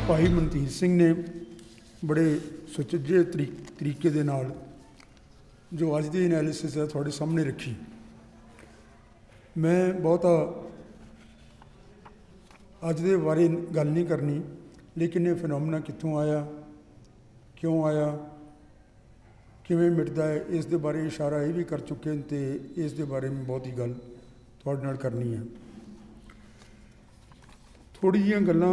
भाई मनतीर सिंह ने बड़े सुचज्जे तरीके दे नाल जो अज की एनालिसिस है थोड़े सामने रखी। मैं बहुता अज दे बारे गल नहीं करनी, लेकिन ये फिनोमिना कित्थों आया, क्यों आया, किवें मिटदा है, इस दे बारे इशारा ये भी कर चुके हैं तो इस दे बारे में बहुत ही गल तुहाडे नाल करनी है। थोड़ी जिहियां गल्लां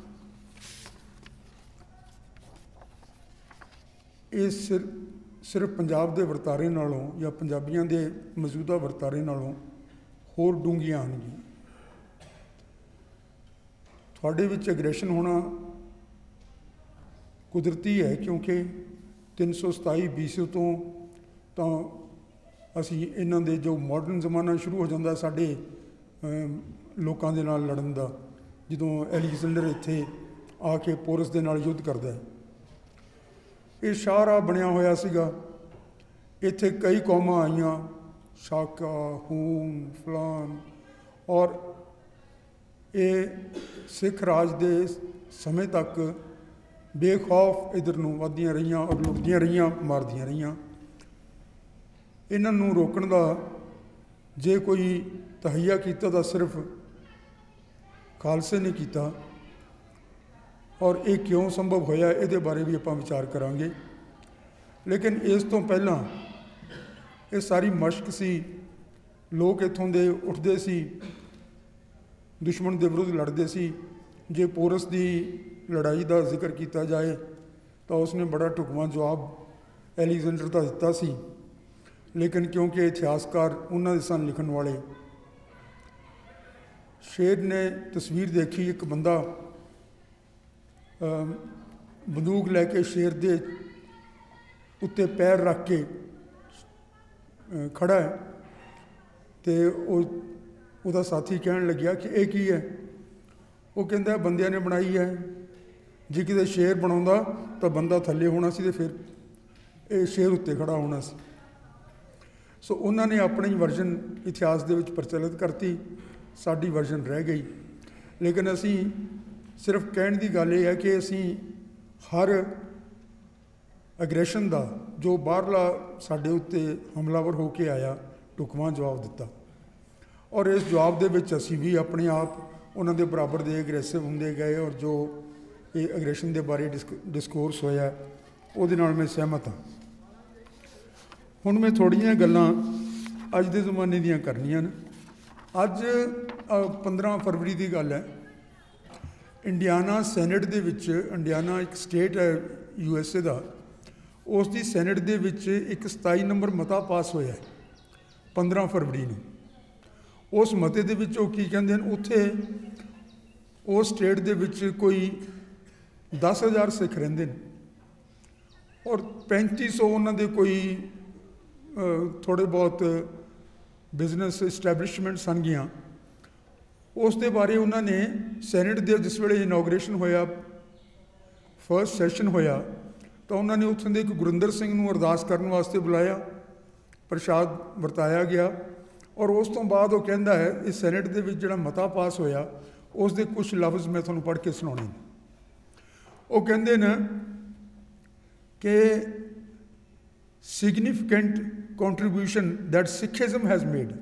इस सिर्फ पंजाब के वर्तारे नालों या पंजाबियों के मौजूदा वर्तारे नालों होर डूंघियां हन जी। थोड़े विच एग्रैशन होना कुदरती है, क्योंकि 327 BC तो असी इन्हां दे जो मॉडर्न जमाना शुरू हो जाता साडे लोकां दे नाल लड़न दा, जदों एलिगजेंडर इत्थे आके पोरस दे नाल युद्ध करदा है। ये शाहराह बनया होया सीगा, इत्थे कई कौमां आईयां, शाका, हून, फलान, और ये सिख राज दे समय तक बेखौफ इधर नूं वधदियां रहियां और लुटदियां रहियां, मारदियां रहियां। इन्हां नूं रोकण दा जे कोई तहैया कीता तां सिर्फ खालसे ने कीता, और ये क्यों संभव होया ये बारे भी आपां विचार करांगे। लेकिन इस तो पहलां ये सारी मशक सी, लोग इत्थों दे उठदे सी, दुश्मन के विरुद्ध लड़ते सी। जे पोरस की लड़ाई का जिक्र किया जाए तो उसने बड़ा ढुकवां जवाब एलिगजेंडर का दिता सी, लेकिन क्योंकि इतिहासकार उन्होंने सन लिखण वाले, शेर ने तस्वीर देखी, एक बंदा बंदूक लैके शेर दे उत्ते पैर रख के खड़ा है, तो उसका साथी कहन लग्या कि यह की है। वो कहता बंदियां ने बनाई है, जे किते शेर बनाउंदा तो बंदा थल्ले होना सी, तो फिर ये शेर उत्ते खड़ा होना सी। सो उन्होंने अपनी वर्जन इतिहास दे विच प्रचलित करती, साडी वर्जन रह गई। लेकिन असी सिर्फ कहने की गल यह है कि असी हर एग्रैशन का जो बाहरला साडे उत्ते हमलावर होके आया ढुकवां जवाब दिता, और इस जवाब दे विच असी भी अपने आप उन्हां दे बराबर दे एग्रैसिव होंदे गए, और जो ये एग्रैशन के बारे डिस्कोर्स होया उहदे नाल मैं सहमत हाँ। हुण मैं थोड़ियां गल्लां अज दे जमाने दियां करनियां ने। अज 15 फरवरी की गल है, इंडियाना सैनेट दे विच, इंडियाना एक स्टेट है USA का, उसकी सैनेट दे विच एक 27 नंबर मता पास होया 15 फरवरी नूं। उस मते दे विच की कहंदे हैं, उत्थे उस स्टेट दे विच कोई 10,000 सिख रहिंदे ने, और 3500 उन्हां दे कोई थोड़े बहुत बिजनेस इस्टैबलिशमेंट सन गियां। उस दे बारे उन्होंने सैनेट दे जिस वेले इनॉग्रेशन होया, फर्स्ट सैशन होया, तो उन्होंने उत्थों दे एक गुरिंदर सिंह नूं अरदास करने वास्ते बुलाया, प्रसाद वरताया गया, और उस तो बाद वो कहता है इस सैनेट दे विच जिहड़ा मता पास होया उस दे कुछ लफ्ज़ मैं तुहानूं पढ़ के सुणाने। वो कहंदे ने कि significant contribution that Sikhism has made,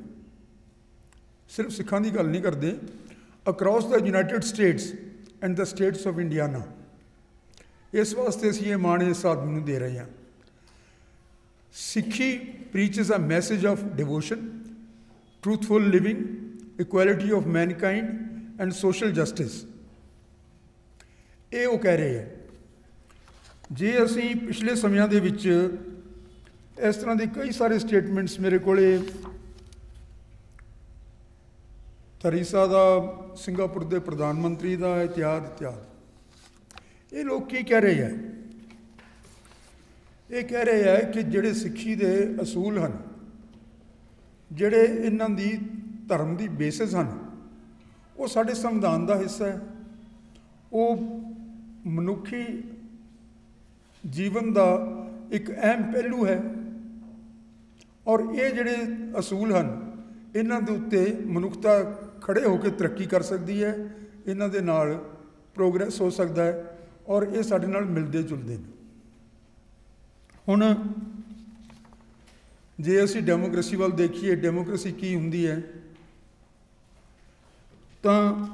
सिर्फ सिखां की गल नहीं करते, across the United States and the States of Indiana. इस वास्ते असीं ये मान इस आदमी नूं दे रहे हैं। Sikhi preaches a message of devotion, truthful living, equality of mankind and social justice. ये वो कह रहे हैं। जे असीं पिछले समयां दे विच इस तरह के कई सारे स्टेटमेंट्स मेरे कोले थरीसा का, सिंगापुर के प्रधानमंत्री का, इत्यादि इत्यादि, ये लोग की कह रहे हैं? ये कह रहे हैं कि जिहड़े सिक्खी के असूल हैं, जिहड़े इन्हां दी धर्म की बेसिस हैं, वो साडे संविधान का हिस्सा है, वो मनुखी जीवन का एक अहम पहलू है, और ये जिहड़े असूल हैं इन्हां दे उत्ते मनुखता खड़े होकर तरक्की कर सकती है, इन्हां दे नाल प्रोग्रेस हो सकता है, और ये साडे नाल मिलते जुलते हैं। हुण जे असीं डेमोक्रेसी वाल देखिए, डेमोक्रेसी की हुंदी है, तो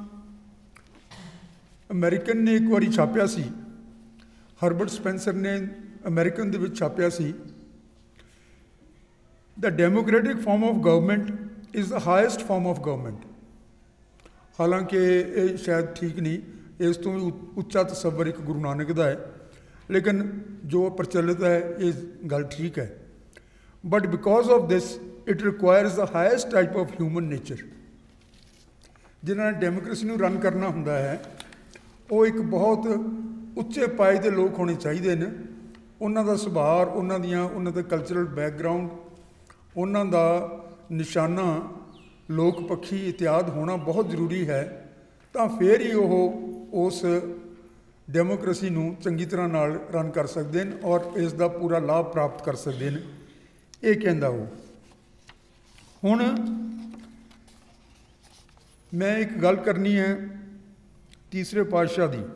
अमेरिकन ने एक बारी छापिया सी, हरबर्ट स्पेंसर ने अमेरिकन दे विच छापिया सी, the democratic form of government is the highest form of government. हालांकि ये शायद ठीक नहीं, इस तो भी उच्चा तसव्वुर एक गुरु नानक का है, लेकिन जो प्रचलित है ये गल ठीक है। But because of this it requires the highest type of human nature. जिन्होंने डेमोक्रेसी नूं रन करना हुंदा है वो एक बहुत उच्चे पाए के लोग होने चाहिए ने। उन्हां दा सुभाव, उन्हां दा कल्चरल बैकग्राउंड, उन्हां दा निशाना लोक पक्षी इतिहाद होना बहुत जरूरी है, तो फिर ही वो उस डेमोक्रेसी नूं चंगी तरह नाल रन कर सकते हैं और इसका पूरा लाभ प्राप्त कर सकते हैं। ये कहंदा वो। हुण मैं एक गल करनी है तीसरे पातशाह की।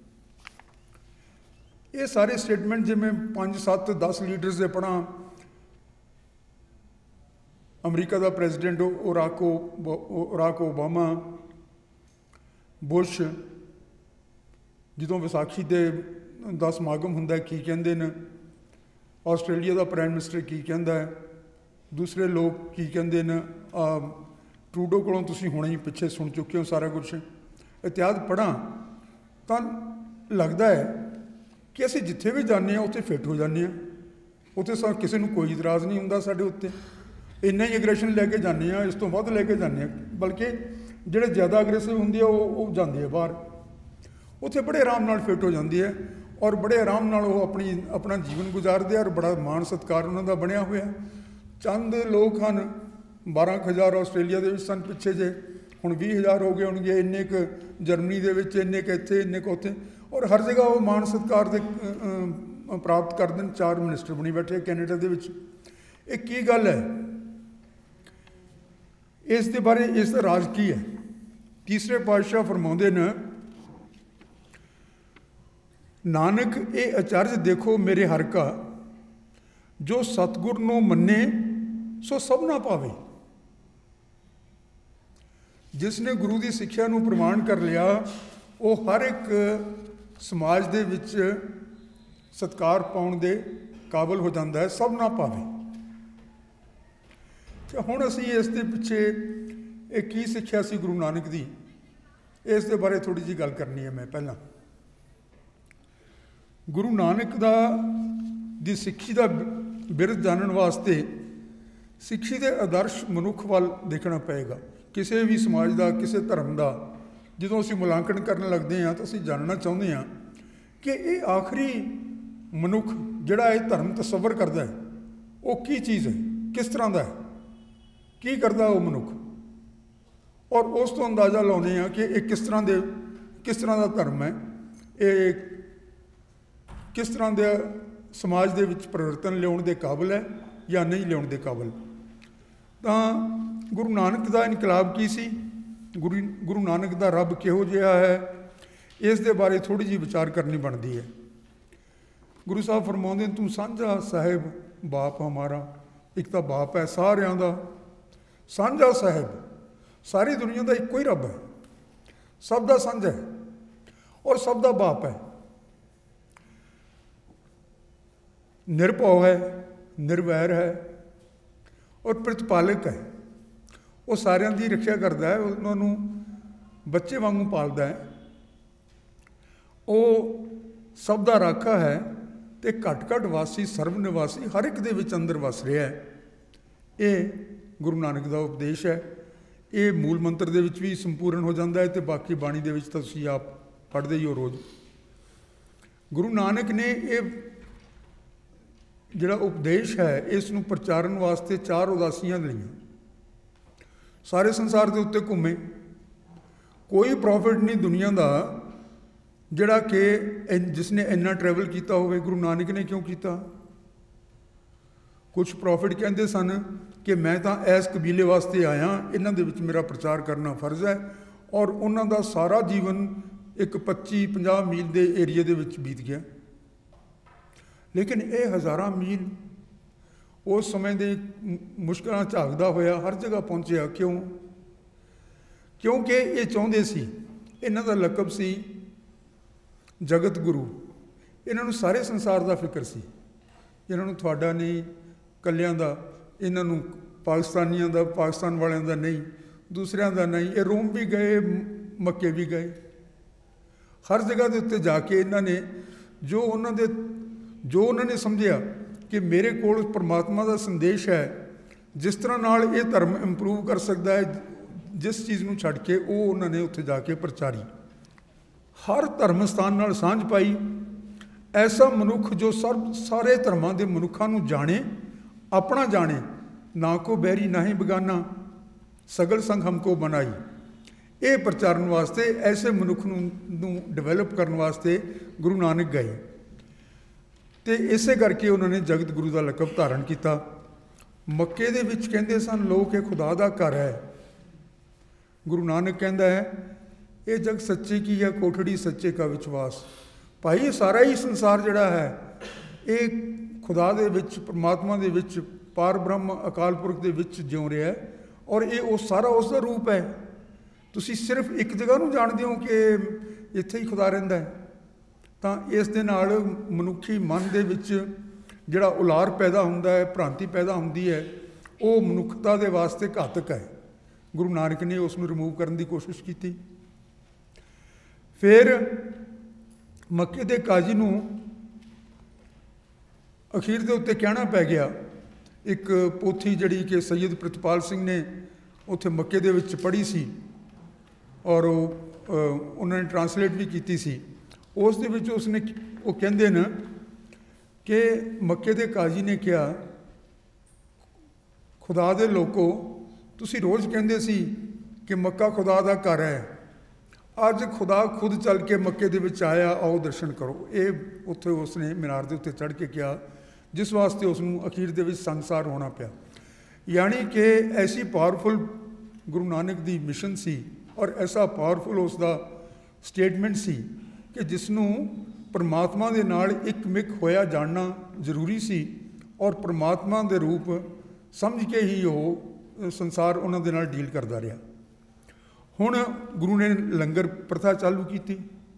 ये सारे स्टेटमेंट जिवें 5, 7, 10 लीडर्स दे पढ़ा, अमरीका का प्रेजिडेंट ओराक ओबामा, बुश, जो विसाखी का समागम हुंदा की कहंदे ने, आस्ट्रेलिया का प्राइम मिनिस्टर की कहंदा है, दूसरे लोग की कहंदे ने, ट्रूडो कोलों तुसीं हुणे ही पिछे सुन चुके हो सारा कुछ। इतिहास पढ़ा तो लगता है कि असीं जिथे भी जाने उत्थे फिट हो जाने, उत्थे किसी को कोई इतराज़ नहीं हुंदा साडे उत्ते, इन्ना ही एग्रैशन लैके जाने, इस तो वध लैके जाने, बल्कि जिहड़े ज़्यादा अग्रेसिव हुंदे वो जांदे आ बाहर, उत्थे बड़े आराम नाल फिट हो जाती है और बड़े आराम नाल वो अपना जीवन गुजारते और बड़ा मान सत्कार उन्हां दा बनिया होया। चंद लोग हैं, 12,000 आस्ट्रेलिया दे विच सन पिछे जे, हुण 20,000 हो गए होणगे, इन्ने क जर्मनी दे विच, इन्ने क इत्थे, इन्ने क उत्थे, और हर जगह वो मान सत्कार दे प्राप्त करते हैं। 4 मिनिस्टर बनी बैठे कैनेडा दे विच। एक की गल है, इस दे बारे इसका राज की है। तीसरे पातशाह फरमाउंदे ने, नानक ये अचरज देखो मेरे हर का, जो सतगुर नूं मन्ने सो सब ना पावे। जिसने गुरु की सिक्ख्या नूं प्रमाण कर लिया वो हर एक समाज दे विच सत्कार पाउण दे काबिल हो जाता है, सब ना पावे। तो हुण असीं इस दे पिछे एक की सिक्ख्या सी गुरु नानक दी, इस दे बारे थोड़ी जी गल करनी है। मैं पहला गुरु नानक दी सिक्खी दा बिरध जानन वास्ते सिक्खी दे आदर्श मनुख वाल देखना पएगा। किसी भी समाज का, किसी धर्म का जो असीं मुलांकन करन लगदे हैं तो असीं जानना चाहुंदे हैं कि ये आखिरी मनुख जिहड़ा ये धर्म तसव्वुर करदा है वो की चीज़ है, किस तरह का है, की करदा वो मनुख, और उस तो अंदाज़ा लाउने हैं कि ये किस तरह का धर्म है, ये किस तरह के समाज के विच परिवर्तन लियाउण दे काबिल है या नहीं लियाउण दे काबिल। तो गुरु नानक का इनकलाब की सी, गुरु नानक का रब किहो जिहा है, इस दे बारे थोड़ी जी विचार करनी बनती है। गुरु साहब फरमाउंदे, तू सांझा साहिब बाप हमारा। एक तो बाप है सारियां दा, सांझा साहिब सारी दुनिया का एको ही रब है, सब का सांझा है और सब का बाप है। निरभव है, निर्वैर है और प्रतिपालक है। वो सारियां दी रक्षा करता है, उन्होंने बच्चे वांगू पालदा है। वो सब का राखा है तो घट घट वासी सर्व निवासी हर एक दे विच अंदर वस रहा है। ये गुरु नानक का उपदेश है। ये मूल मंत्र दे विच भी संपूर्ण हो जाता है तो बाकी बाणी दे विच तां तुसीं आप पढ़ते ही हो रोज़। गुरु नानक ने ये जिहड़ा उपदेश है इसनूं प्रचारण वास्ते 4 उदासियां लईआं। सारे संसार के उत्ते घूमे, कोई प्रॉफिट नहीं दुनिया का जिहड़ा कि जिसने इन्ना ट्रैवल किया होवे। गुरु नानक ने क्यों किया? कुछ प्रॉफिट कहते सन कि मैं तो इस कबीले वास्ते आया, इन्हां दे विच मेरा प्रचार करना फर्ज है, और उन्हां दा सारा जीवन एक 25-50 मील के एरिए के विच बीत गया। लेकिन ये हज़ारां मील उस समय के मुश्किलों झाकदा होया हर जगह पहुँचा। क्यों? क्योंकि ये चाहते सी, इन्हां दा लकब सी जगत गुरु। इन्हां नूं सारे संसार का फिक्र सी, इन्हां नूं तुहाडा नहीं, कलियां दा, इन्हां नूं पाकिस्तानियों का, पाकिस्तान वालियां दा नहीं, दूसरियां दा नहीं। ये रोम भी गए, मक्के भी गए, हर जगह के उत्ते जाके इन्होंने जो उन्होंने समझिया कि मेरे कोल परमात्मा का संदेश है, जिस तरह नाल ये धर्म इंप्रूव कर सकता है, जिस चीज़ नूं छड्ड के वो उन्होंने उत्थे जाके प्रचारी, हर धर्म स्थान नाल सांझ पाई। ऐसा मनुख जो सारे धर्मां दे मनुखां नूं जाने, अपना जाने, ना को बैरी ना ही बगाना, सगल संग हमको बनाई। ये प्रचारण वास्ते ऐसे मनुख नूं डिवेलप करने वास्ते गुरु नानक गए, तो इसे करके उन्होंने जगत गुरु का लकब धारण किया। मक्के दे विच कहंदे सन लोग ये खुदा का घर है। गुरु नानक कहता है ये जग सच्चे की है, कोठड़ी सच्चे का विश्वास। भाई ये सारा ही संसार जिहड़ा है ये खुदा दे विच, परमात्मा दे विच, पार ब्रह्म अकाल पुरख दे विच जिउं रहा है, और ये उस सारा उसका रूप है। तुसी सिर्फ एक जगह नूं जाणदे हो कि इत्थे ही खुदा रहिंदा है, तो इस दे नाल मनुखी मन दे विच जिहड़ा उलार पैदा हुंदा है, भ्रांति पैदा हुंदी है, वो मनुखता दे वास्ते घातक है। गुरु नानक ने उसनूं रिमूव करने की कोशिश की। फिर मक्के दे काजी नूं अखीर दे उत्ते कहना पै गया, एक पोथी जिहड़ी कि सैयद प्रितपाल सिंह ने उत्थे मक्के दे विच पढ़ी सी, और उन्होंने ट्रांसलेट भी की सी। उस दे विच उसने वो कहंदे न कि मक्के दे काजी ने कहा, खुदा दे लोको तुसी रोज़ कहंदे सी कि मक्का खुदा दा घर है, अज खुदा खुद चल के मक्के दे विच आया, आओ दर्शन करो। ये उत्थे उसने मीनार के उत्ते चढ़ के कहा, जिस वास्ते उसनूं अखीर दे विच संसार होना पिया। यानी कि ऐसी पावरफुल गुरु नानक दी मिशन सी, और ऐसा पावरफुल उसका स्टेटमेंट सी कि जिसनूं परमात्मा दे नाल एकमिक होया जानना जरूरी सी, और परमात्मा दे रूप समझ के ही वो संसार उन्हां दे नाल डील करदा रहा। हुण गुरु ने लंगर प्रथा चालू की,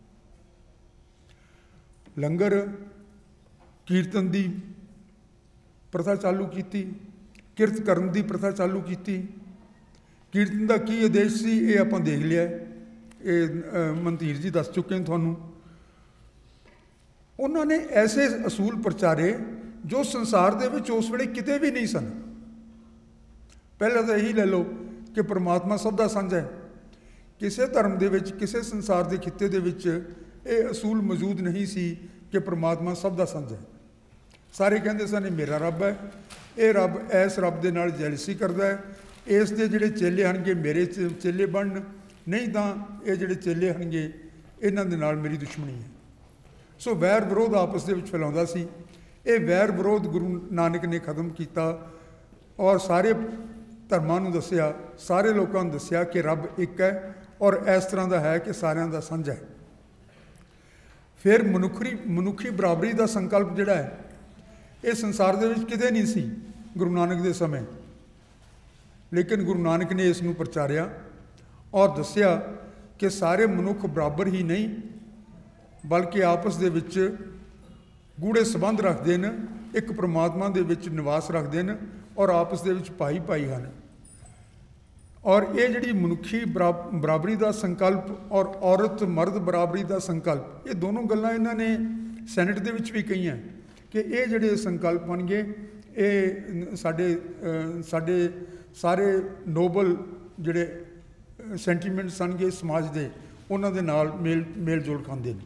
लंगर कीर्तन की प्रथा चालू की, किरत करन की प्रथा चालू की। कीर्तन का की आदेश सी ये आपां देख लिया, ये मनधीर जी दस चुके हैं तुहानूं। उन्होंने ऐसे असूल प्रचारे जो संसार दे विच उस वेले किते भी नहीं सन। पहला तो यही ले लो कि परमात्मा सब दा सांझा है, किसी धर्म दे विच, किसी संसार के खिते दे विच ये असूल मौजूद नहीं सी कि परमात्मा सब दा सांझा है। सारे कहते सन मेरा रब है, ये रब इस रब दे नाल जैलसी करता है, इस दे जिहड़े चेले हनगे मेरे चेले बनन, नहीं तो ये जिहड़े चेले हनगे इन्हां दे नाल मेरी दुश्मनी है। सो वैर विरोध आपस दे विच फैलाउंदा सी। ये वैर विरोध गुरु नानक ने खत्म किया, और सारे धर्मां नूं दस्सिया, सारे लोगों नूं दस्सिया कि रब एक है, और इस तरह का है कि सारिਆਂ ਦਾ ਸਾਂਝਾ है। फिर मनुखी बराबरी का संकल्प जिहड़ा है ये संसार दे विच किते नहीं सी गुरु नानक दे समय, लेकिन गुरु नानक ने इसनूं प्रचारिया और दस्सिया कि सारे मनुख बराबर ही नहीं, बल्कि आपस दे विच गूढ़े संबंध रखते हैं, एक परमात्मा दे विच निवास रखते हैं, और आपस दे विच भाई भाई हैं। और ये जिहड़ी मनुखी बराबरी का संकल्प और औरत मर्द बराबरी का संकल्प, ये दोनों गल्लां इन्हां ने सैनेट दे विच भी कही कि ये जिहड़े संकल्प बन गए, ये साडे सारे नोबल जिहड़े सेंटीमेंट सन गए समाज के, उन्हां दे नाल मेल जोल खांदे ने।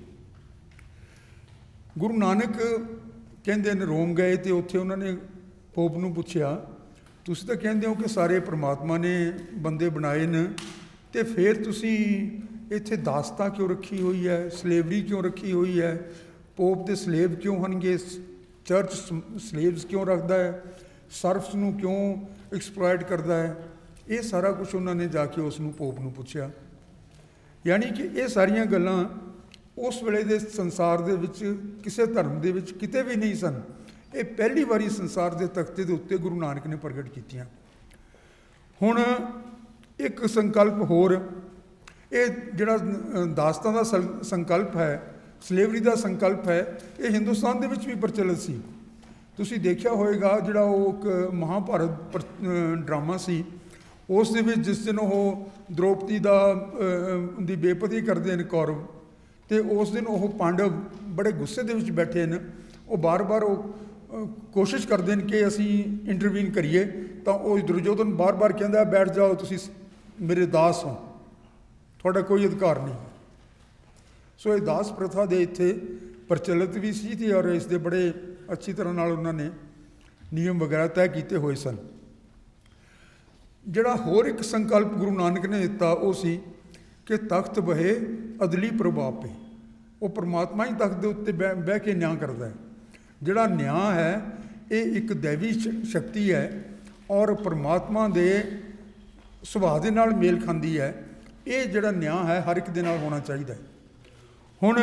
गुरु नानक कहंदे ने रोम गए तो उत्थे उन्होंने पोप नूं पुछया, तुसीं तां कहंदे हो कि सारे परमात्मा ने बंदे बनाए न, तो फिर तुसीं इत्थे दासता क्यों रखी हुई है, सलेवरी क्यों रखी हुई है, पोप दे सलेव क्यों हनगे, चर्च सलेव्स क्यों रखता है, सर्फ्स नूं क्यों एक्सप्लॉयट करता है। ये सारा कुछ उन्होंने जाके उसनूं पोप नूं पुछया। यानी कि ये सारियां गल्लां उस वेले दे संसार दे विच किसी धर्म दे विच किते भी नहीं सन। ये पहली बारी संसार के तख्ते के उत्ते गुरु नानक ने प्रगट कीतियां। हुण एक संकल्प होर, ये जिहड़ा दासतां दा संकल्प है, सलेवरी का संकल्प है, ये हिंदुस्तान दे विच भी प्रचलित सी। तुसीं देखिया होएगा जिहड़ा वो एक महाभारत ड्रामा सी, उस दे विच जिस दिन वो द्रौपदी दी बेपती करते हैं कौरव, तो उस दिन वो पांडव बड़े गुस्से दे विच बैठे हैं। वो बार बार वो कोशिश करते हैं कि असी इंटरवीन करिए, तो वो दुर्योधन बार बार कहता बैठ जाओ, तुसीं मेरे दास हो, थोड़ा कोई अधिकार नहीं। सो ये दास प्रथा दे इत्थे प्रचलित भी सी थी और इसके बड़े अच्छी तरह नाल उन्होंने नियम वगैरह तय किए हुए सन। जिहड़ा होर एक संकल्प गुरु नानक ने दिता वो सी कि तख्त बहे अदली प्रभाव पे, वो परमात्मा ही तख्त के उत्ते बह के न्याय करता है। जिहड़ा न्याय है ये एक दैवी शक्ति है और परमात्मा दे सुभाव दे नाल मेल खांदी है। ये जिहड़ा न्याय है हर एक दे नाल होना चाहिए। हुण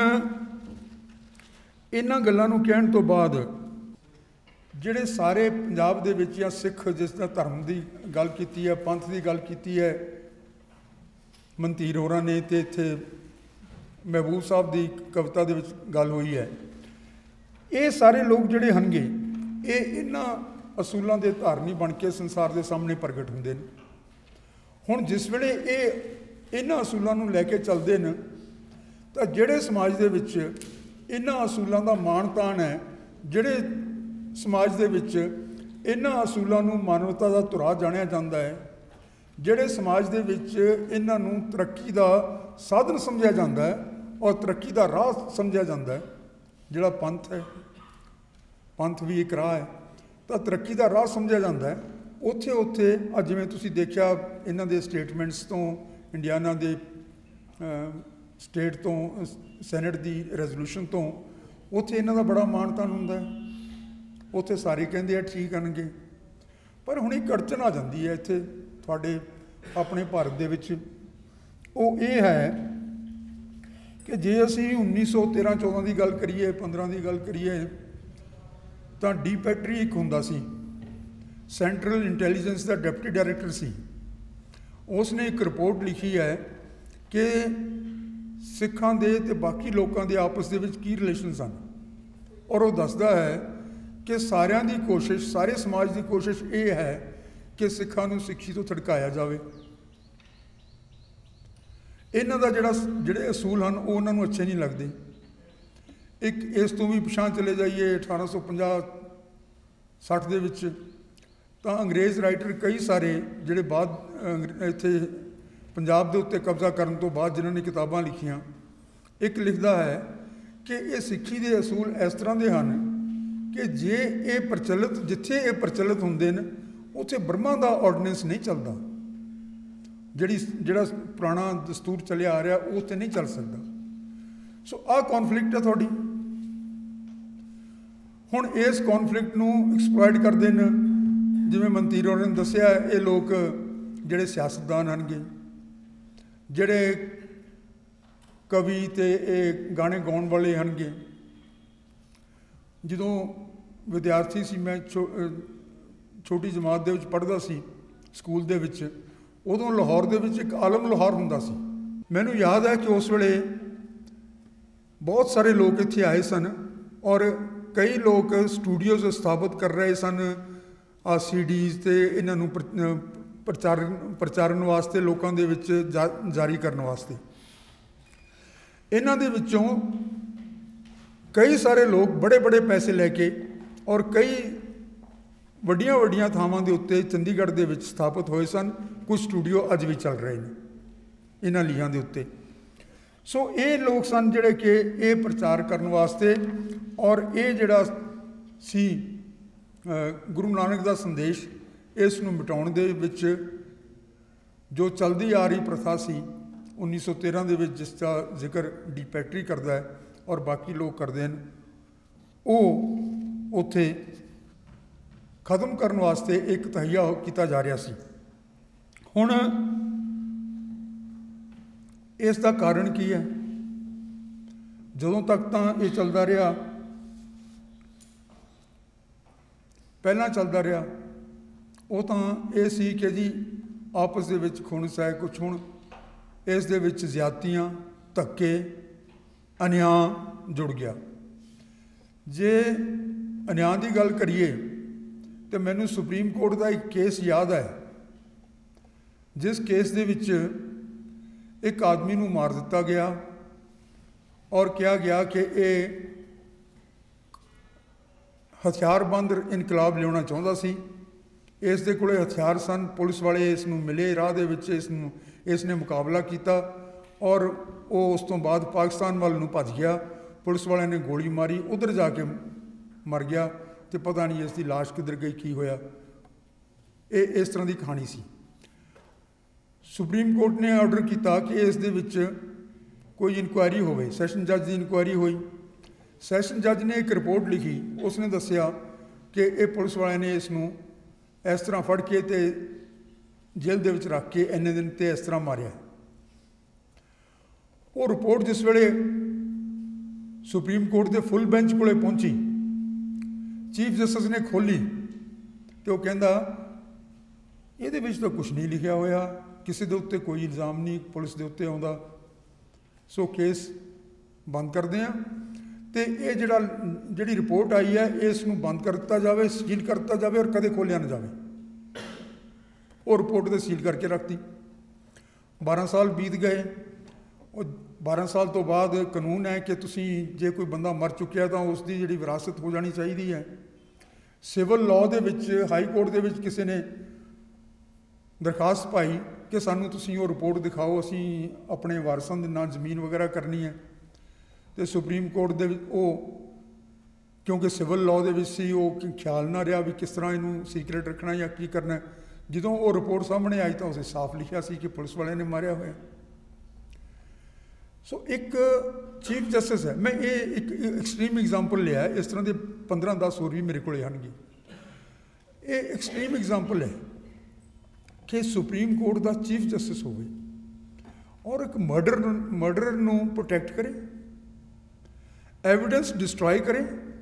इन्हां गल्लां नूं कहण तो बाद जिहड़े सारे पंजाब दे विच या सिख जिस तरह धर्म की गल कीती है, पंथ की गल कीती है, मनतीर होरां ने, ते इत्थे महबूब साहब की कविता दे विच गल हुई है। ये सारे लोग जिहड़े हनगे ये इन्हां असूलों के धारनी बन के संसार के सामने प्रगट होंदे ने। हुण जिस वेले ये इन्हां असूलों नूं लैके चलदे ने तां जिहड़े समाज दे विच इन्हां असूलों का मान तान है, जिहड़े समाज दे विच इन्हां असूलों नूं मानवता का धुरा जाणिया जांदा है, जिहड़े समाज दे विच इन्हां नूं तरक्की का साधन समझिया जांदा है और तरक्की का राह समझिया जांदा है, जिहड़ा पंथ है, पंथ भी एक राह है, तो तरक्की का राह समझिया जाता है। उत्थे उत्थे अज जिवें तुसीं देखिया इन्हां दे स्टेटमेंट्स तो, इंडियाना दे स्टेट तो, सैनट की रेजोल्यूशन तो, उत्थे इन्हां दा बड़ा मान तान हुंदा है। उत्थे सारे कहंदे आ ठीक करनगे, पर हुण एक अड़चन आ जांदी है इत्थे तुहाडे अपने भारत दे विच। वो ये है कि जे असी 1913-14 की गल करिए, 15 की गल करिए, तो डी पैट्री एक हुंदा सी, सेंट्रल इंटैलीजेंस का डिप्टी डायरैक्टर सी। उसने एक रिपोर्ट लिखी है कि सिखां दे ते बाकी लोगों के आपस दे विच की रिलेशन सन, और वो दसदा है कि सारियां दी कोशिश, सारे समाज की कोशिश ये है कि सिखां नूं सिੱਖੀ तो थड़काया जाए। इन्हां दा जिहड़े असूल हैं वो उन्होंने अच्छे नहीं लगते। एक इस तो भी पिछां चले जाइए 1850-60 दे विच तां अंग्रेज़ राइटर कई सारे जिहड़े बाद इत्थे पंजाब दे उत्ते कब्जा करन तो बाद जिन्होंने किताबां लिखियां, एक लिखदा है कि ये सिੱਖੀ दे असूल इस तरह के हैं कि जे ये प्रचलित, जिथे ये प्रचलित होंदे ने उत्थे ब्रह्मा का ऑर्डीनेंस नहीं चलता, जिहड़ा पुराना दस्तूर चलिया आ रहा वो तो नहीं चल सकता। सो आ कॉन्फ्लिक्ट है थोड़ी। हुण इस कॉन्फ्लिक्ट नूं एक्सप्लॉइट करते हैं, जिवें मनतीर होरां ने दस्सिया, ये लोग जिहड़े सियासतदान हनगे, जिहड़े कवि ते गाने गाउण वाले हनगे। जदों विद्यार्थी सी मैं छोटी जमात दे विच पढ़दा सी स्कूल दे विच, उदों लाहौर दे विच एक आलम लाहौर हुंदा सी। मैनूं याद है कि उस वेले बहुत सारे लोग इत्थे आए सन और कई लोग स्टूडियोज़ स्थापित कर रहे सन, CDs ते इन्हां नूं प्रचारण वास्ते लोगों दे विच जारी करने वास्ते। इन्हां दे विचों कई सारे लोग बड़े बड़े पैसे लैके और कई वड्डियां वड्डियां थावां दे उत्ते चंडीगढ़ दे विच स्थापित होए सन। कुछ स्टूडियो अज भी चल रहे हैं इन्हां लीहां दे उत्ते। सो ये लोग सन जिहड़े कि ये प्रचार करने वास्ते और ये जिहड़ा सी गुरु नानक का संदेश इस नूं मिटाउण दे विच जो चलती आ रही प्रथा सी 1913 दे विच जिसका जिक्र डी पैट्री करता है और बाकी लोग करते हैं, वो उत्थे खत्म करने वास्ते एक तहिया किया जा रहा सी। हुण इस दा कारण की है? जदों तक तो ये चलता रहा, पहला चलता रहा, वो तो ये सी कि जी आपस दे विच खुणस है कुछ। हुण इस दे विच ज़्यादतियां, धक्के, अन्याय जुड़ गया। जे अन्याय की गल करिए तो मैनू सुप्रीम कोर्ट का एक केस याद है, जिस केस दे विच एक आदमी नूं मार दिता गया और कहा गया कि ये हथियारबंद इनकलाब लियाना चाहुंदा सी। इस दे कोले हथियार सन, पुलिस वाले इस नूं मिले राह दे विच, इसने मुकाबला किया और वो उस तो बाद पाकिस्तान वाल नूं भज गया। पुलिस वाले ने गोली मारी, उधर जाके मर गया तो पता नहीं इसकी लाश किधर गई, की होया। ये इस तरह की कहानी सी। सुप्रीम कोर्ट ने ऑर्डर किया कि इस दे विच कोई इनकुआरी होवे। सैशन जज की इनकुआरी हुई। सैशन जज ने एक रिपोर्ट लिखी, उसने दसिया कि ये पुलिस वाले ने इसनूं इस तरह फड़ के ते जेल दे विच रख के इन्ने दिन ते इस तरह मारिया। वो रिपोर्ट जिस वेले सुप्रीम कोर्ट के फुल बेंच कोले पहुंची, चीफ जस्टिस ने खोली तो वह कहता ये तो कुछ नहीं लिखा होया, किसी के उत्ते कोई इल्ज़ाम नहीं पुलिस के उत्ते आउंदा, सो केस बंद करते हैं। तो ये जिहड़ी रिपोर्ट आई है इसनूं बंद कर दिता जाए, सील कर दिता जाए और कदे खोलिया ना जाए। वो रिपोर्ट तो सील करके रखती। 12 साल बीत गए। और 12 साल तो बाद कानून है कि तुसी जे कोई बंदा मर चुकिया तो उसकी जिहड़ी विरासत हो जानी चाहिए है। सिविल लॉ दे विच हाई कोर्ट दे विच किसी ने दरखास्त पाई कि सानू तुसी वो रिपोर्ट दिखाओ, असी अपने वारसां दे नाम जमीन वगैरह करनी है। तो सुप्रीम कोर्ट दे वो क्योंकि सिविल लॉ दे विच सी, वो ख्याल ना रहा भी किस तरह इनू सीक्रेट रखना या की करना। जदों वो रिपोर्ट सामने आई तो उसे साफ लिखा सी कि पुलिस वाले ने मारिया होया। सो एक चीफ जस्टिस है, मैं ये एक एक्सट्रीम एग्जाम्पल लिया है, इस तरह के 15-10 होर भी मेरे को आएंगे। ये एक्सट्रीम एग्जाम्पल है कि सुप्रीम कोर्ट का चीफ जस्टिस हो और एक मर्डर नूं प्रोटैक्ट करे, एविडेंस डिस्ट्रॉय करे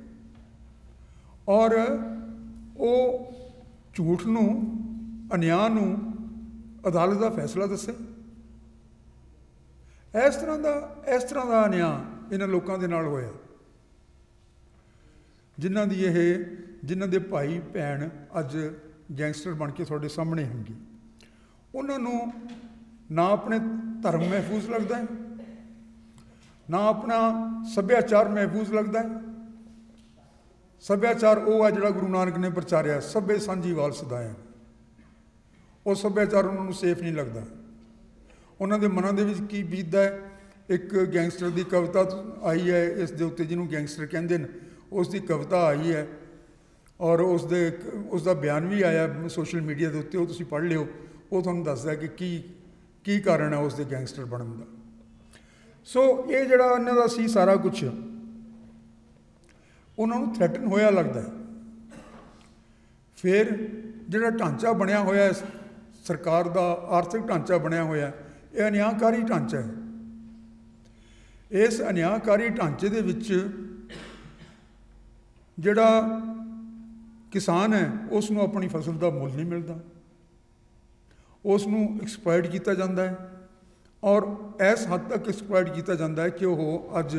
और वो झूठ नूं, अन्याय नूं अदालत का फैसला दसे। इस तरह का अन्याय इन्हां लोगों के नाल होया जिन्हां दे भाई भैन अज गैंगस्टर बन के तुहाडे सामने होंगे। उन्होंने ना अपने धर्म महफूज लगता है, ना अपना सभ्याचार महफूज लगता है। सभ्याचार वो है जिहड़ा गुरु नानक ने प्रचारिया, सभ्य सांझीवाल सदाया। वो सभ्याचार उन्होंने सेफ नहीं लगता। उन्होंने मनां दे विच की बीतदा है। एक गैंगस्टर की कविता आई है इस दे उत्ते, जिन्होंने गैंगस्टर कहते हैं, उसकी कविता आई है और उसका बयान भी आया सोशल मीडिया के उत्ते, वो तुसीं पढ़ लिओ। वो तुहानूं दसदा कि की कारण है उसके गैंगस्टर बनने का। सो ये जिहड़ा इन्हां दा सी सारा कुछ उन्होंने थ्रैटन होया लगता है। फिर जिहड़ा ढांचा बनिया होया सरकार का, आर्थिक ढांचा बनिया होया, यह अन्यायकारी ढांचा है। इस अन्यायकारी ढांचे दे विच जिहड़ा किसान है उसनूं अपनी फसल का मुल नहीं मिलता, उसनूं एक्सप्लॉइट किया जाता है और इस हद तक एक्सप्लॉइट किया जाता है कि वह अज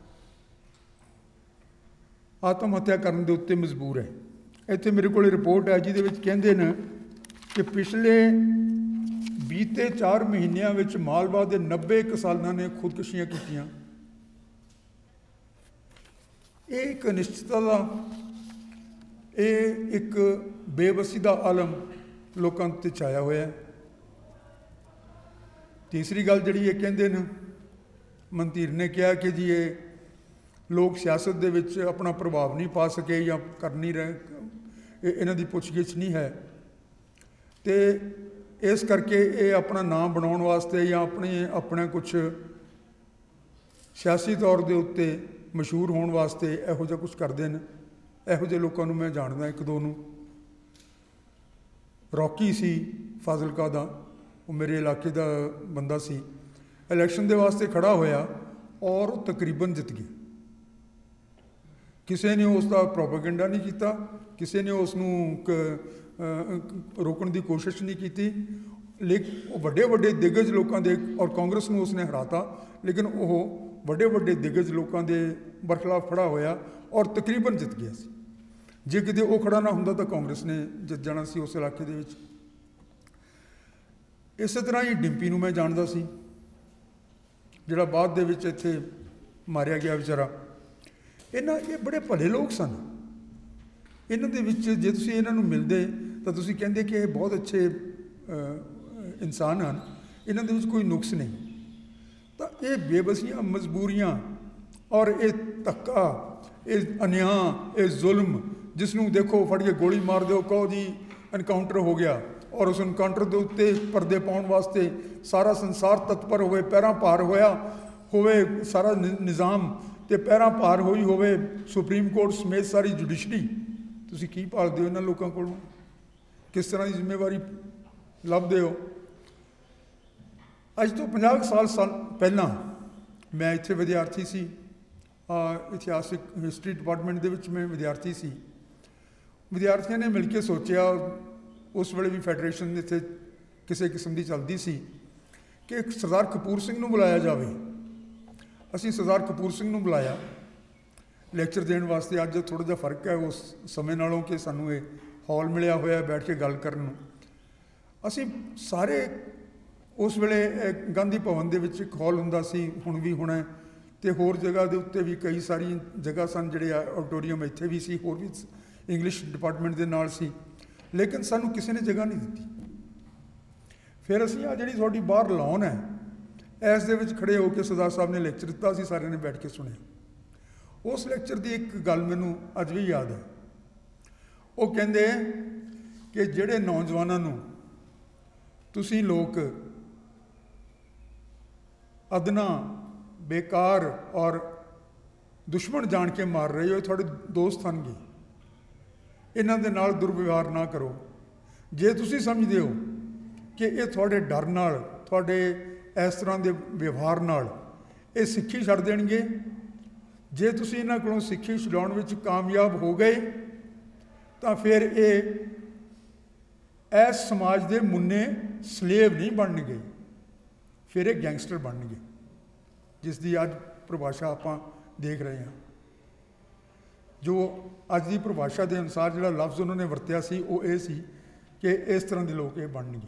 आत्म हत्या करने के उत्ते मजबूर है। इत्थे मेरे को रिपोर्ट है जिहदे विच कहंदे ने कि पिछले बीते 4 महीनों में मालवा के 90 किसानों ने खुदकुशियां कीतियां। एक अनिश्चितता का, एक बेबसी का आलम लोगों ते छाया होया है। तीसरी गल जिहड़ी ये कहंदे ने, मंतीर ने कहा कि जी ये लोग सियासत दे विच अपना प्रभाव नहीं पा सके या कर नहीं रहे, इन्हां दी पुछगिछ नहीं है, तो इस करके ये अपना नाम बनाने वास्ते या अपने कुछ सियासी तौर के उत्ते मशहूर होने वास्ते इहो जिहा कुछ करते हैं। इहो जिहे लोगों को मैं जानदा, एक दो नूं। रॉकी सी फाजिलका दा, वो मेरे इलाके का बंदा सी। इलैक्शन के वास्ते खड़ा होया और तकरीबन जित गया। किसी ने उसका प्रोपेगेंडा नहीं किया, किसी ने उसनूं रोकने की कोशिश नहीं की, लेकिन वड्डे वड्डे दिग्गज लोगों के और कांग्रेस में उसने हराता, लेकिन वो वड्डे वड्डे दिग्गज लोगों के बरखिलाफ खड़ा होया और तकरीबन जित गया सी। जे किते वो खड़ा ना हुंदा तो कांग्रेस ने जित जाना सी उस इलाके दे विच। इस तरह ही डिंपी नूं मैं जानदा सी, जिहड़ा बाद दे विच इत्थे मारिया गया बेचारा। ये बड़े भले लोग सन। इन्हां दे विच जे तुसीं इन्हां नूं मिलदे तां तुसीं कहंदे कि ये बहुत अच्छे इंसान हैं, इन्हां दे विच कोई नुक्स नहीं। तो ये बेबसियां, मजबूरियां और ये धक्का, ये अन्याय, ये जुल्म, जिसनों देखो फड़ के गोली मार दो, कहो जी एनकाउंटर हो गया, और उस एनकाउंटर के उत्ते परदे पाउण वास्ते सारा संसार तत्पर होवे, पैरां भार होवे सारा निज़ाम, तो पैरां भार होई होवे सुप्रीम कोर्ट समेत सारी जुडिशरी। तुसीं की भालदे हो इन्हां लोकां कोलों? किस तरह की जिम्मेवारी लभदे हो? अज तो 50 साल पहलां मैं इत्थे विद्यार्थी सी, इतिहासिक हिस्टरी डिपार्टमेंट दे विच मैं विद्यार्थी सी। विद्यार्थियों ने मिल के सोचा, उस वेले भी फैडरेशन इत्थे किसी किस्म की चलती सी कि सरदार कपूर सिंह नूं बुलाया जाए। असीं सरदार कपूर सिंह नूं बुलाया लैक्चर देने वास्ते। अज थोड़ा जिहा फर्क है उस समय नालों कि सानूं ये हॉल मिलिया होया बैठ के गल करन नूं। असीं सारे उस वेले गांधी भवन दे विच एक हॉल हुंदा सी, हुण भी होना है, तो होर जगह के उत्ते भी कई सारी जगह सन जिहड़े ऑडिटोरीयम इत्थे भी सी, होर भी इंग्लिश डिपार्टमेंट के नाल सी, लेकिन सानू किसी ने जगह नहीं दी। फिर असीं आ जिहड़ी तुहाडी बाहर लॉन है इस दे विच खड़े होकर सरदार साहब ने लैक्चर दिता, असीं सारिਆਂ ने बैठ के सुनिया। उस लैक्चर की एक गल मैनूं अज भी याद है। वो कहंदे कि जिहड़े नौजवानों नूं तुसीं लोग अदना, बेकार और दुश्मन जान के मार रहे हो, थोड़े दोस्त हनगे, इन्हां दे नाल दुर्व्यवहार ना करो। जे तुसीं समझदे हो कि ये थोड़े डर नाल, थोड़े इस तरह के व्यवहार नाल ये सिक्खी छड्ड देणगे, जे तुसीं इन्हां कोलों सिक्खी छुड़ाउण विच कामयाब हो गए तो फिर ये इस समाज के मुन्ने स्लेव नहीं बनणगे, फिर ये गैंगस्टर बनणगे, जिसकी अज परिभाषा आपां देख रहे हैं। जो अज की परिभाषा के अनुसार जिहड़ा लफ्ज़ उन्होंने वरत्या सी वो ये सी कि इस तरह के लोग ये बनणगे।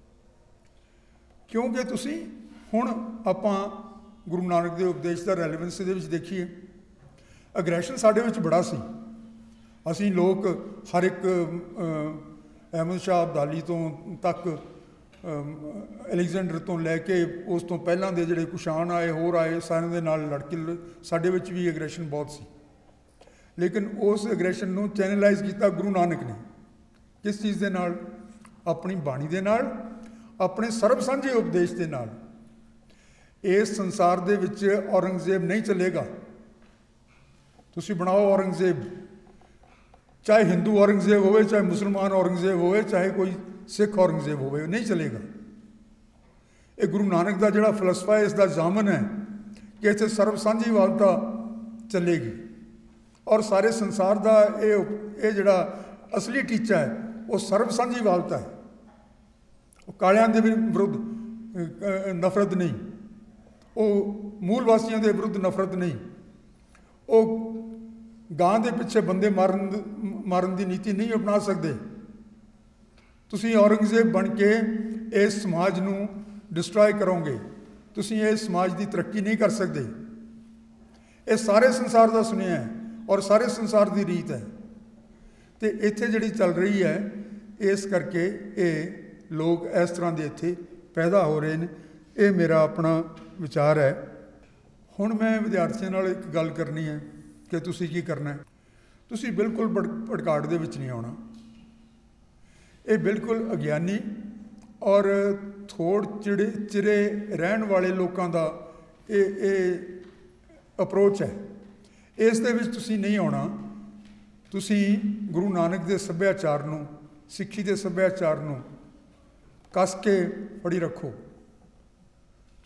क्योंकि तुसीं हुण आपां गुरु नानक के उपदेश का रैलेवेंस दे विच देखीए, अग्रैशन साडे विच बड़ा सी। असीं लोग हर एक अहमद शाह अब्दाली तो तक एलेगजेंडर तो लैके उस तो पहलां दे जिहड़े कुशाण आए, होर आए, सारिਆਂ दे नाल लड़ के साडे विच भी एग्रैशन बहुत सी। लेकिन उस एग्रैशन नूं चैनलाइज किया गुरु नानक ने किस चीज़ के नाल? अपनी बाणी दे नाल, अपने सर्ब सांझे उपदेश के नाल। इस संसार दे विच औरंगजेब नहीं चलेगा। तुसीं बनाओ औरंगजेब, चाहे हिंदू औरंगजेब होवे, चाहे मुसलमान औरंगजेब होवे, चाहे कोई सिख औरंगजेब होवे, नहीं चलेगा। ये गुरु नानक का जिहड़ा फलसफा है, इसका जामन है कि इत्थे सर्ब सांझी वालता चलेगी और सारे संसार का ये जिहड़ा असली टीचा है वो सर्ब सांझी वालता है। कालियां दे विरुद्ध नफरत नहीं, वो मूल वासियों के विरुद्ध नफरत नहीं, वो गां के पिछे बंदे मारन की नीति नहीं अपना सकते। तुसीं औरंगजेब बन के इस समाज नूं डिस्ट्रॉय करोगे, तुसीं इस समाज की तरक्की नहीं कर सकते। ये सारे संसार का सुनिया है और सारे संसार की रीत है। तो इत्थे जिहड़ी चल रही है, इस करके ये लोग इस तरह के इत्थे पैदा हो रहे हैं। ये मेरा अपना विचार है। हुण मैं विद्यार्थियों नाल एक गल करनी है कि तुसीं की करना है। तुसीं बिल्कुल भड़काट दे विच नहीं आउणा। ये बिल्कुल अज्ञानी और थोड़ चिरे रहन वाले लोगों का ये अप्रोच है। इस दे विच तुसीं नहीं आउणा। तुसीं गुरु नानक के सभ्याचार नूं, सिੱਖੀ के सभ्याचार नूं कस के फड़ी रखो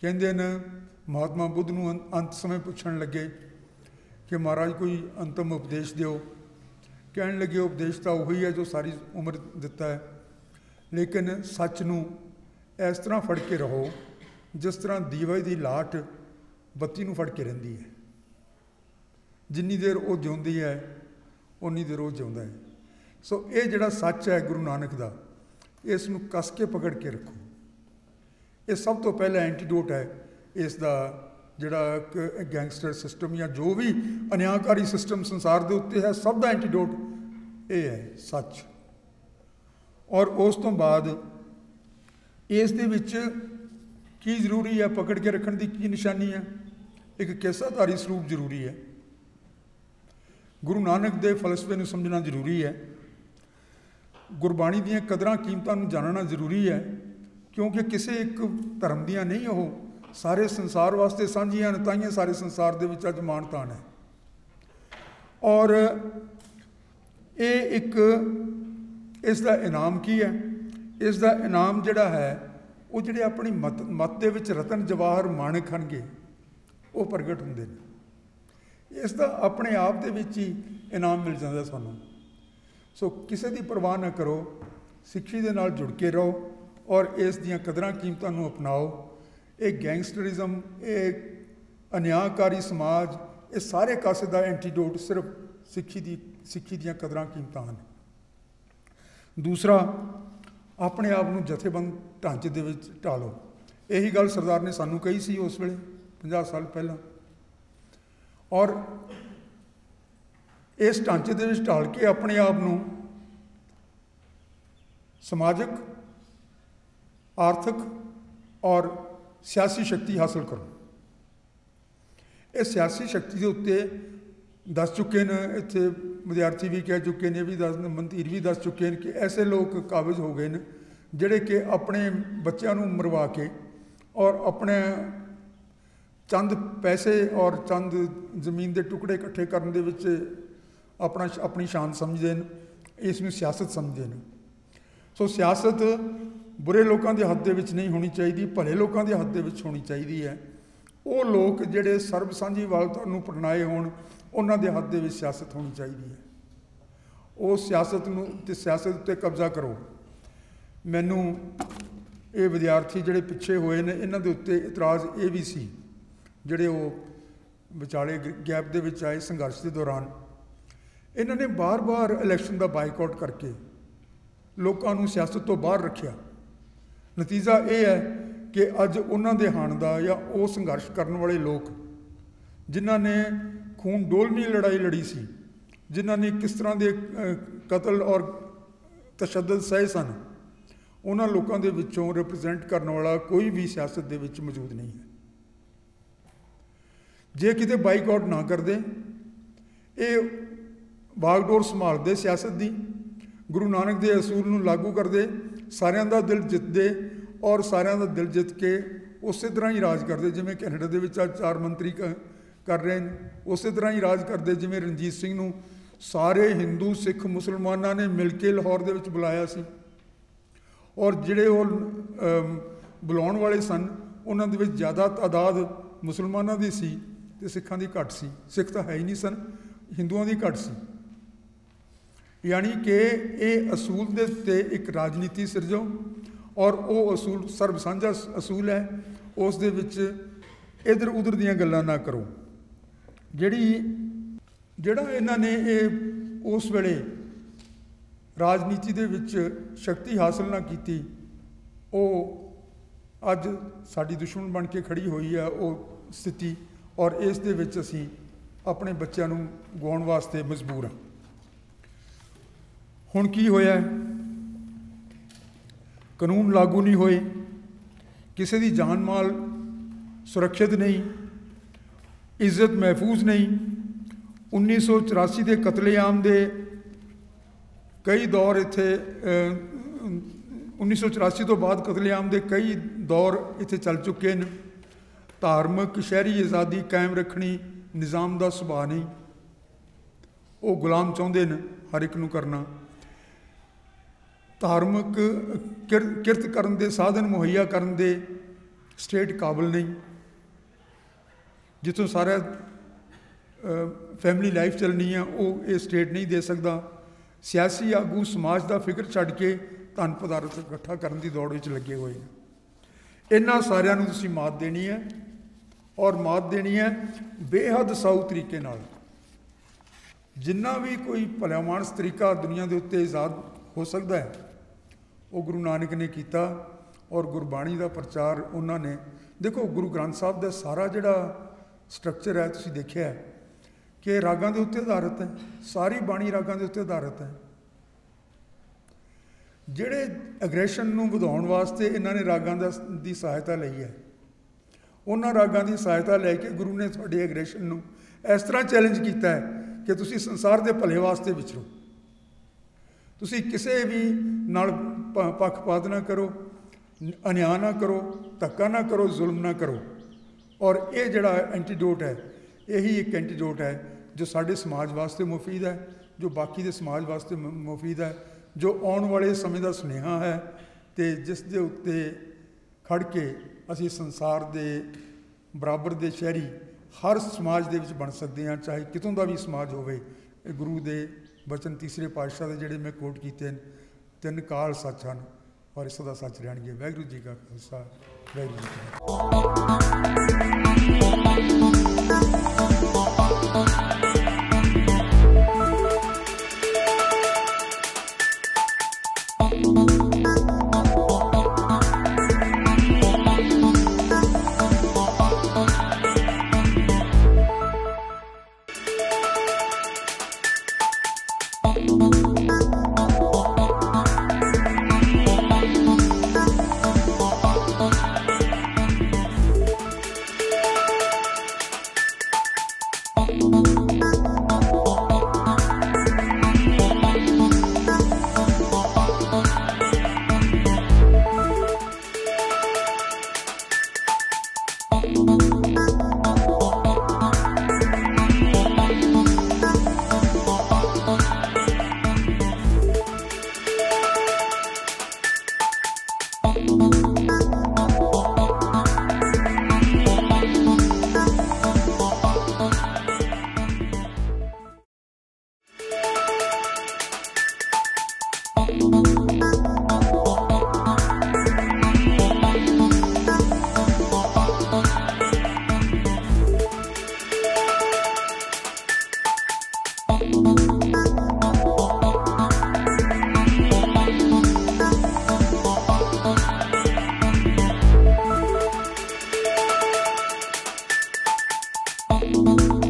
कहते न महात्मा बुद्ध नूं अंत समय पुछण लगे कि महाराज कोई अंतिम उपदेश दिओ। कहण लगे उपदेश तो उही है जो सारी उम्र दिता है, लेकिन सच नूं इस तरह फड़ के रहो जिस तरह दीवे की लाट बत्ती नूं फड़ के रहिंदी है। जिन्नी देर वो जिउंदी है उन्नी देर वो जिउंदा है। सो ये जिहड़ा सच है गुरु नानक दा, इस नूं कस के पकड़ के रखो। ये सब तो पहला एंटीडोट है इसका, जिहड़ा गैंगस्टर सिस्टम या जो भी अन्यायकारी सिस्टम संसार के उत्ते है, सब का एंटीडोट ये है सच। और उस तो बाद इस दे विच की जरूरी है पकड़ के रखने की, की निशानी है? एक किस्साधारी स्वरूप जरूरी है। गुरु नानक दे फलसफे नूं समझना जरूरी है। गुरबाणी दीयां कदरां कीमतां नूं जानना जरूरी है, क्योंकि किसी एक धर्म दियां नहीं, वो सारे संसार वास्ते साझियां ने, ताइयां सारे संसार दे विच अज मान तान है। और ये एक इसका इनाम की है? इसका इनाम जिहड़ा है वो जिहड़े अपनी मत दे विच रतन जवाहर माणक हनगे वो प्रगट हुंदे ने। इसका अपने आप दे विच ही इनाम मिल जाता सानूं। सो किसी की परवाह ना करो, सिੱਖੀ दे नाल जुड़ के रहो और इस दियां कदरां कीमतां नूं अपनाओ। ये गैंगस्टरिज्म, ये अन्यायकारी समाज, ये सारे कासे का एंटीडोट सिर्फ सिੱਖੀ दियां कदरां कीमतां हैं। दूसरा, अपने आप नूं जथेबंद ढांचे दे विच ढालो। यही गल सरदार ने सानूं कही सी उस वेले 50 साल पहला। और इस ढांचे दे विच ढाल के अपने आप नूं समाजिक, आर्थिक और सियासी शक्ति हासिल करो। इस सियासी शक्ति के उत्ते दस चुके हैं, इत्थे विद्यार्थी भी कह चुके हैं, भी दस मंत्रीर भी दस चुके हैं कि ऐसे लोग काबिज हो गए हैं जिहड़े कि अपने बच्चों नूं मरवा के और अपने चंद पैसे और चंद जमीन के टुकड़े इकट्ठे करने दे विच अपनी शान समझते हैं, इसनूं सियासत समझते हैं। सो सियासत बुरे लोगों के हथ दे विच नहीं होनी चाहिए, भले लोगों के हथ दे विच होनी चाहिए है। वो लोग जिहड़े सर्ब सांझीवालता नूं अपनाए होण, उन्हां दे हथ दे विच सियासत होनी चाहिए है। उस सियासत नूं ते सियासत उत्ते कब्जा करो। मैनूं ये विद्यार्थी जिहड़े पिछे होए ने, इन्हां दे उत्ते इतराज़ ये भी सी, जिहड़े वो विचाले गैप दे विच आए संघर्ष के दौरान, इन्हां ने बार बार इलैक्शन का बाइकआउट करके लोगों नूं सियासत तो बाहर रखिया। नतीजा ये है कि अज उन्हां दे हाण दा या वो संघर्ष करने वाले लोग जिन्हां ने खून डोलवी लड़ाई लड़ी सी, जिन्हां ने किस तरह के कतल और तशद्दद सहे सन, उन्हां लोगों के विचों रिप्रजेंट करने वाला कोई भी सियासत दे विच मौजूद नहीं है। जे किते बाइकआउट ना करते, ये बागडोर संभालते सियासत की, गुरु नानक के असूल नूं लागू करते, सारिਆਂ ਦਾ दिल जितते और सारिਆਂ ਦਾ दिल जित के उस तरह ही राज करते। जिमें कैनेडा के विच 4 मंत्री कर रहे हैं, उस तरह ही राज करते। जिमें रणजीत सिंह नूं सारे हिंदू सिख मुसलमानों ने मिल के लाहौर दे विच बुलाया सी, और जिहड़े वो बुलाउण वाले सन उन्हां दे विच ज़्यादा तादाद मुसलमानों की सी ते सिखां दी घट सी। सिख तो है ही नहीं सन, हिंदुओं की घट सी। यानी कि ये असूल दे उत्ते एक राजनीति सिरजो, और वो असूल सर्ब साझा असूल है, उस दे विच इधर उधर दीयां गल्लां ना करो। जिहड़ा इन्हां ने ये उस वेले राजनीति दे विच शक्ति हासिल ना कीती, वो अज साडी दुश्मन बन के खड़ी हुई है वो स्थिति, और इस दे विच असीं अपने बच्चों नूं गवाउण वास्ते मजबूर हाँ। हुण की होया, कानून लागू नहीं होए, किसी की जान माल सुरक्षित नहीं, इज्जत महफूज नहीं। 1984 के कतलेआम के कई दौर इत्थे 1984 तो बाद कतलेआम के कई दौर इत्थे चल चुके हैं। धार्मिक शहरी आज़ादी कायम रखनी निज़ाम का सुभाव नहीं, वो गुलाम चाहते हैं हर एक नूं करना। धार्मिक किरत करन दे साधन मुहैया करन दे स्टेट काबिल नहीं, जितों सारा फैमिली लाइफ चलनी है वो ये स्टेट नहीं दे सकता। सियासी आगू समाज का फिक्र छड्ड के धन पदार्थ इकट्ठा करने की दौड़ में लगे हुए हैं। इन्हां सारिਆਂ ਨੂੰ ਤੁਸੀਂ मात देनी है और मात देनी है बेहद साऊ तरीके नाल। जिन्ना भी कोई भला मानस तरीका दुनिया के उत्ते आज़ाद हो सकता है वो गुरु नानक ने किया और गुरबाणी का प्रचार उन्होंने। देखो गुरु ग्रंथ साहब का सारा जिहड़ा स्ट्रक्चर है तुसीं देखिया है कि रागां दे उत्ते आधारित है, सारी बाणी रागां दे उत्ते आधारित है। जिहड़े एग्रैशन नूं वधाउण वास्ते इन्हां ने रागां दी सहायता लई है, उन्हां रागां दी सहायता लैके गुरु ने तुहाडे एग्रैशन नूं इस तरह चैलेंज किया है कि तुसीं संसार के भले वास्ते विचरो, तुसीं किसी भी नाल पक्षपात ना करो, अन्याय ना करो, धक्का ना करो, जुल्म ना करो। और ये जिहड़ा एंटीडोट है यही एक एंटीडोट है जो साडे समाज वास्ते मुफीद है, जो बाकी दे समाज वास्ते मुफीद है, जो आने वाले समय का सुनेहा है तो जिस दे उत्ते खड़ के असी संसार के बराबर के शहरी हर समाज दे विच बन सकते हैं, चाहे कितों का भी समाज होवे। गुरु के बचन तीसरे पातशाह के जिहड़े मैं कोट कीते तीन काल सच हैं और सदा सच रहणगे। वाहिगुरू जी का खालसा, वाहिगुरू जी की you.